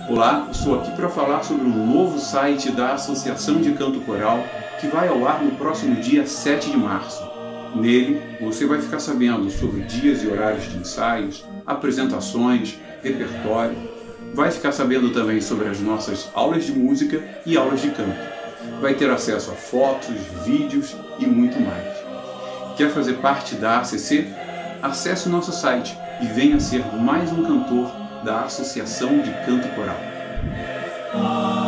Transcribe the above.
Olá, estou aqui para falar sobre um novo site da Associação de Canto Coral que vai ao ar no próximo dia 7 de março. Nele, você vai ficar sabendo sobre dias e horários de ensaios, apresentações, repertório. Vai ficar sabendo também sobre as nossas aulas de música e aulas de canto. Vai ter acesso a fotos, vídeos e muito mais. Quer fazer parte da ACC? Acesse o nosso site e venha ser mais um cantor da Associação de Canto Coral.